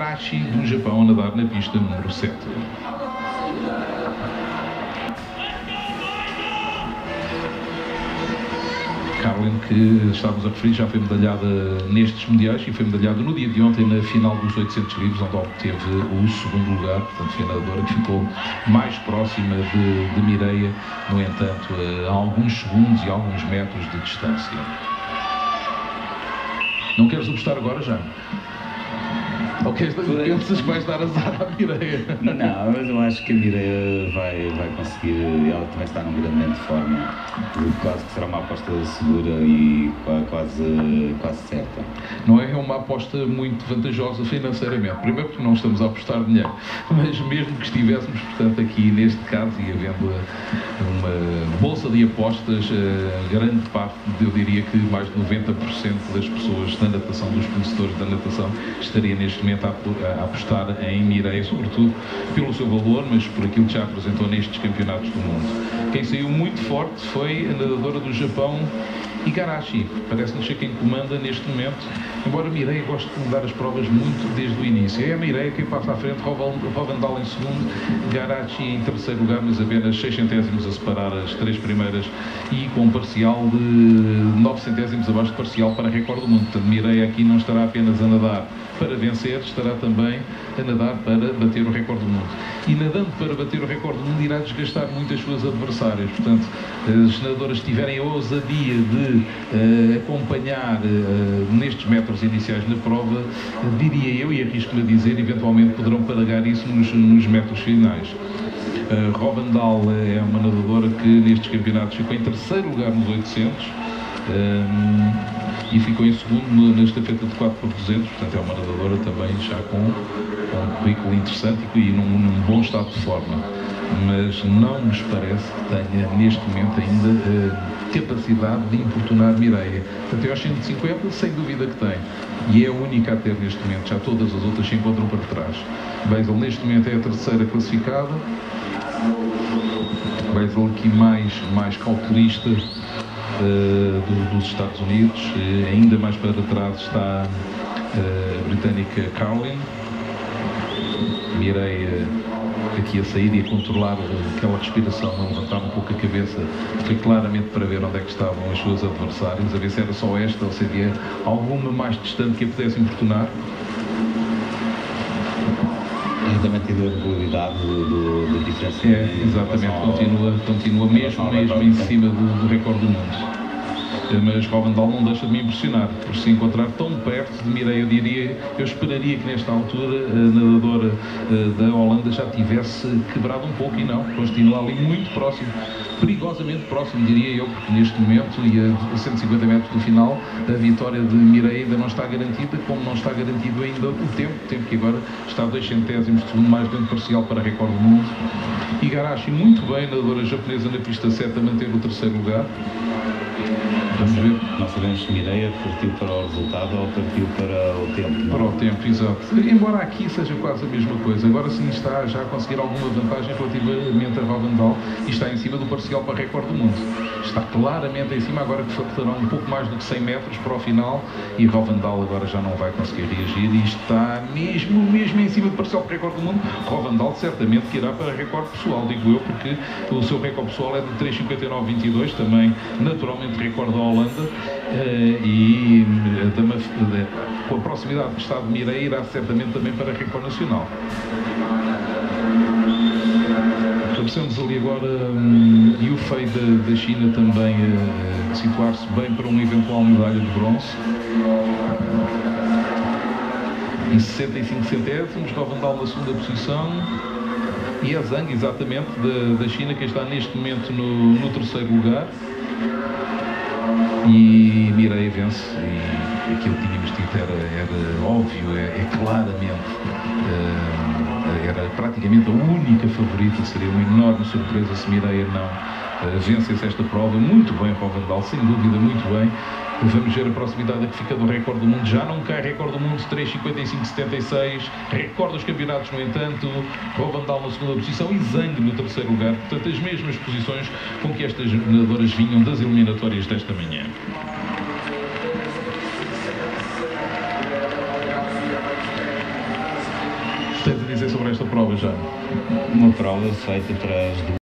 Igarashi, do Japão, a nadar na pista número 7. Carlin, que estávamos a referir, já foi medalhada nestes mundiais e foi medalhada no dia de ontem na final dos 800 livros, onde obteve o segundo lugar. Portanto, foi a nadadora que ficou mais próxima de Mireia, no entanto, a alguns segundos e alguns metros de distância. Não queres apostar agora já? Ou pensas que vais dar azar à Mireia? Não, mas eu acho que a Mireia vai conseguir. Ela também está num grande momento de forma. Quase que será uma aposta segura e quase certa. Não é uma aposta muito vantajosa financeiramente. Primeiro porque não estamos a apostar dinheiro, mas mesmo que estivéssemos, portanto, aqui neste caso e havendo uma bolsa de apostas, grande parte, eu diria que mais de 90% das pessoas da natação, dos conhecedores da natação, estaria neste momento a apostar em Mireia, sobretudo pelo seu valor, mas por aquilo que já apresentou nestes campeonatos do mundo. Quem saiu muito forte foi a nadadora do Japão, Igarashi. Parece-nos ser quem comanda neste momento, embora Mireia goste de mudar as provas muito desde o início. É a Mireia quem passa à frente, Rovandal em segundo, Igarashi em terceiro lugar, mas apenas 6 centésimos a separar as 3 primeiras e com um parcial de 9 centésimos abaixo de parcial para recorde do mundo. Portanto, Mireia aqui não estará apenas a nadar para vencer, estará também a nadar para bater o recorde do mundo. E nadando para bater o recorde do mundo irá desgastar muito as suas adversárias. Portanto, as nadadoras tiverem a ousadia de acompanhar nestes metros iniciais na prova, diria eu, e arrisco-me a dizer, eventualmente poderão pagar isso nos metros finais. Rovandal é uma nadadora que nestes campeonatos ficou em terceiro lugar nos 800 e ficou em segundo na estafeta de 4x200, portanto é uma nadadora também já com um currículo interessante e num bom estado de forma, mas não nos parece que tenha neste momento ainda capacidade de importunar Mireia. Portanto, aos 150, sem dúvida que tem, e é a única a ter neste momento, já todas as outras se encontram para trás. Beisel neste momento é a terceira classificada, Beisel aqui mais calculista dos Estados Unidos, ainda mais para trás está a britânica Carlin, Mireia aqui a sair e a controlar aquela respiração, a levantar um pouco a cabeça, foi claramente para ver onde é que estavam as suas adversárias, a ver se era só esta ou se havia alguma mais distante que a pudesse importunar. E também tem a probabilidade de diferença. Exatamente, continua mesmo em cima do recorde do mundo. Mas Rovandal não deixa de me impressionar por se encontrar tão perto de Mireia. Eu esperaria que nesta altura a nadadora da Holanda já tivesse quebrado um pouco e não, continua ali muito próximo, perigosamente próximo, diria eu, porque neste momento e a 150 metros do final a vitória de Mireia ainda não está garantida, como não está garantido ainda o tempo que agora está a 2 centésimos de segundo mais dentro parcial para recorde do mundo. Igarashi muito bem, nadadora japonesa na pista 7 a manter o terceiro lugar. Vamos ver. Não sabemos se Mireia partiu para o resultado ou partiu para o tempo. Para o tempo, exato. Embora aqui seja quase a mesma coisa. Agora sim está já a conseguir alguma vantagem relativamente a Rovandal e está em cima do parcial para recorde do mundo. Está claramente em cima, agora que faltarão um pouco mais do que 100 metros para o final e Rovandal agora já não vai conseguir reagir e está mesmo em cima do parcial para recorde do mundo. Rovandal certamente que irá para recorde pessoal, digo eu, porque o seu recorde pessoal é de 3:59:22, também naturalmente recorde da Holanda, e com a proximidade que está de Mireia irá certamente também para recorde nacional. Aparecemos ali agora Yufei da China também a situar-se bem para uma eventual medalha de bronze. Em 65 centésimos, Rovandal na segunda posição e a Zhang, exatamente, da China, que está neste momento no terceiro lugar. E Mireia vence, e aquilo que tínhamos dito era óbvio, claramente, era praticamente a única favorita, seria uma enorme surpresa se Mireia não vencesse esta prova. Muito bem Rovandal, sem dúvida, muito bem. Vamos ver a proximidade que fica do recorde do mundo. Já não cai recorde do mundo, 3:55:76, recorde dos campeonatos, no entanto, Rovandal na segunda posição e Zhang no terceiro lugar. Portanto, as mesmas posições com que estas nadadoras vinham das eliminatórias desta manhã. dizer sobre esta prova já? Uma prova feita para as